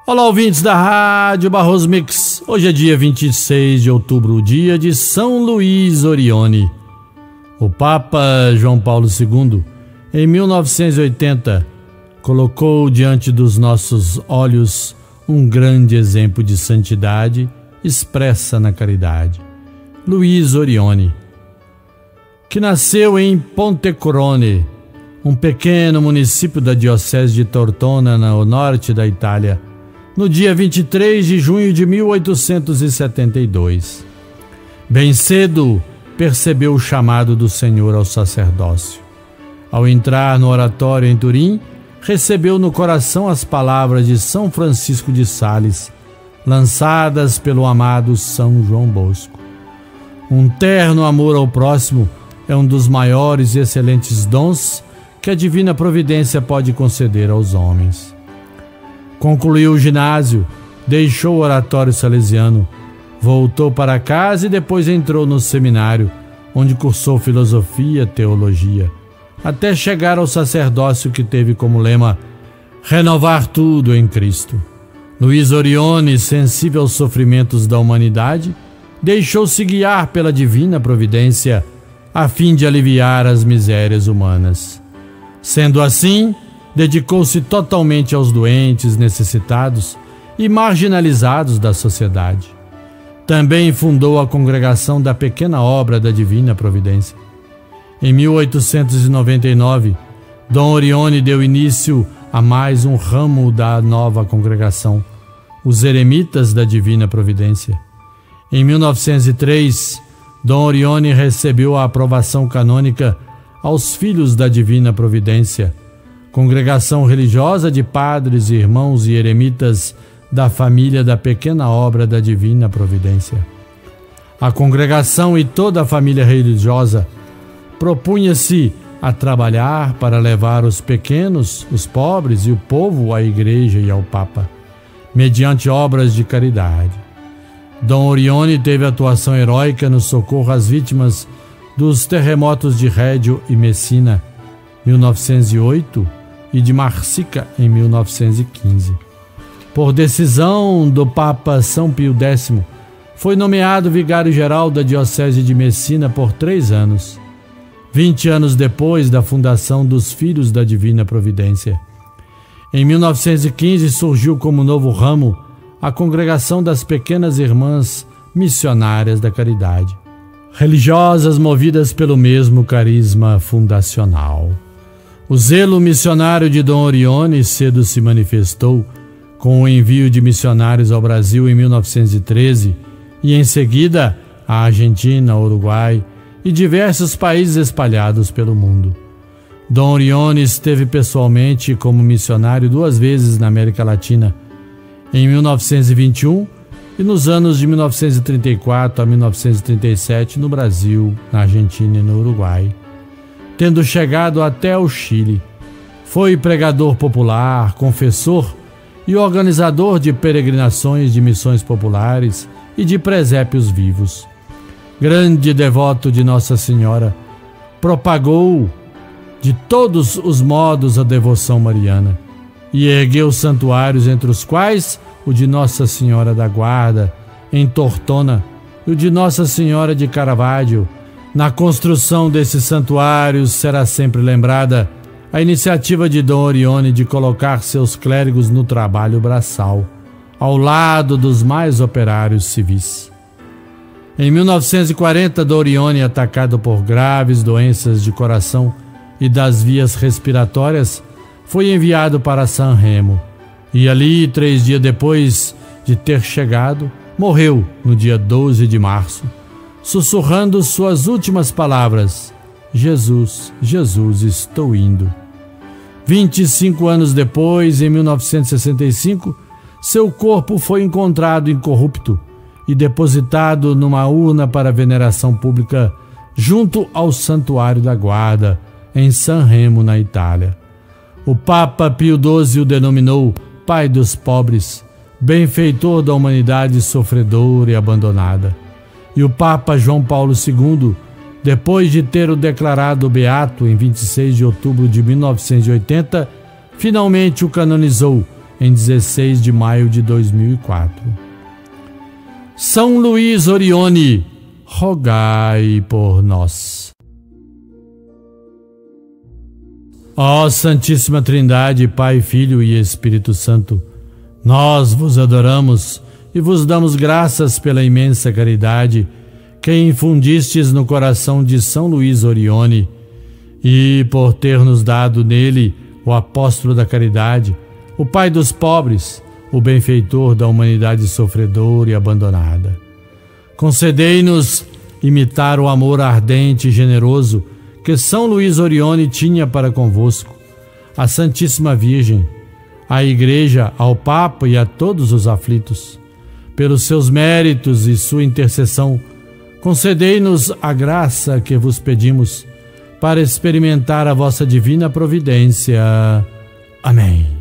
Olá, ouvintes da Rádio Barroso Mix. Hoje é dia 26 de outubro, dia de São Luís Orione. O Papa João Paulo II, em 1980, colocou diante dos nossos olhos um grande exemplo de santidade expressa na caridade. Luís Orione, que nasceu em Pontecorone, um pequeno município da diocese de Tortona, no norte da Itália, no dia 23 de junho de 1872. Bem cedo, percebeu o chamado do Senhor ao sacerdócio. Ao entrar no oratório em Turim, recebeu no coração as palavras de São Francisco de Sales, lançadas pelo amado São João Bosco. Um terno amor ao próximo é um dos maiores e excelentes dons que a divina providência pode conceder aos homens. Concluiu o ginásio, deixou o oratório salesiano, voltou para casa e depois entrou no seminário, onde cursou filosofia e teologia, até chegar ao sacerdócio que teve como lema renovar tudo em Cristo. Luís Orione, sensível aos sofrimentos da humanidade, deixou-se guiar pela divina providência a fim de aliviar as misérias humanas. Sendo assim, dedicou-se totalmente aos doentes, necessitados e marginalizados da sociedade. Também fundou a Congregação da Pequena Obra da Divina Providência. Em 1899, Dom Orione deu início a mais um ramo da nova congregação, os Eremitas da Divina Providência. Em 1903, Dom Orione recebeu a aprovação canônica aos Filhos da Divina Providência, congregação religiosa de padres, irmãos e eremitas da família da Pequena Obra da Divina Providência. A congregação e toda a família religiosa propunha-se a trabalhar para levar os pequenos, os pobres e o povo à Igreja e ao Papa, mediante obras de caridade. Dom Orione teve atuação heróica no socorro às vítimas dos terremotos de Reggio e Messina, 1908, e de Marsica, em 1915. Por decisão do Papa São Pio X, foi nomeado vigário-geral da Diocese de Messina por 3 anos, 20 anos depois da fundação dos Filhos da Divina Providência. Em 1915 surgiu como novo ramo a Congregação das Pequenas Irmãs Missionárias da Caridade, religiosas movidas pelo mesmo carisma fundacional. O zelo missionário de Dom Orione cedo se manifestou com o envio de missionários ao Brasil em 1913 e, em seguida, à Argentina, ao Uruguai e diversos países espalhados pelo mundo. Dom Orione esteve pessoalmente como missionário 2 vezes na América Latina, em 1921 e nos anos de 1934 a 1937 no Brasil, na Argentina e no Uruguai, tendo chegado até o Chile. Foi pregador popular, confessor e organizador de peregrinações de missões populares e de presépios vivos. Grande devoto de Nossa Senhora, propagou de todos os modos a devoção mariana e ergueu santuários, entre os quais o de Nossa Senhora da Guarda, em Tortona, e o de Nossa Senhora de Caravaggio. Na construção desses santuários será sempre lembrada a iniciativa de Dom Orione de colocar seus clérigos no trabalho braçal, ao lado dos mais operários civis. Em 1940, Dom Orione, atacado por graves doenças de coração e das vias respiratórias, foi enviado para San Remo e ali, 3 dias depois de ter chegado, morreu no dia 12 de março, sussurrando suas últimas palavras: Jesus, Jesus, estou indo. 25 anos depois, em 1965, seu corpo foi encontrado incorrupto e depositado numa urna para veneração pública junto ao Santuário da Guarda, em San Remo, na Itália. O Papa Pio XII o denominou Pai dos Pobres, benfeitor da humanidade sofredora e abandonada. E o Papa João Paulo II, depois de ter o declarado beato em 26 de outubro de 1980, finalmente o canonizou em 16 de maio de 2004. São Luís Orione, rogai por nós. Ó Santíssima Trindade, Pai, Filho e Espírito Santo, nós vos adoramos e vos damos graças pela imensa caridade que infundistes no coração de São Luís Orione e por ter nos dado nele o apóstolo da caridade, o pai dos pobres, o benfeitor da humanidade sofredora e abandonada. Concedei-nos imitar o amor ardente e generoso que São Luís Orione tinha para convosco, a Santíssima Virgem, à Igreja, ao Papa e a todos os aflitos. Pelos seus méritos e sua intercessão, concedei-nos a graça que vos pedimos para experimentar a vossa divina providência. Amém.